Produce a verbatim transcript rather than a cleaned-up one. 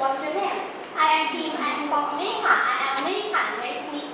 What's your name? I am Kim. I am from America. I am American. Nice to meet